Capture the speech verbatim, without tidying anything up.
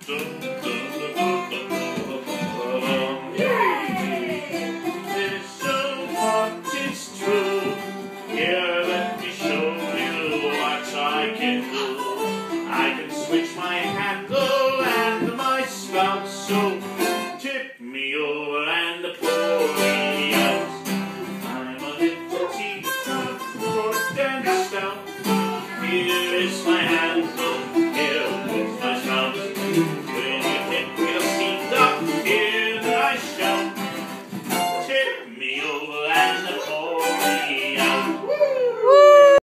This so what is true. Here, let me show you what I can do. I can switch my handle and my spout, so tip me over and pour me out. I'm a little teacup, short and stout. Here is my handle, here is my spout.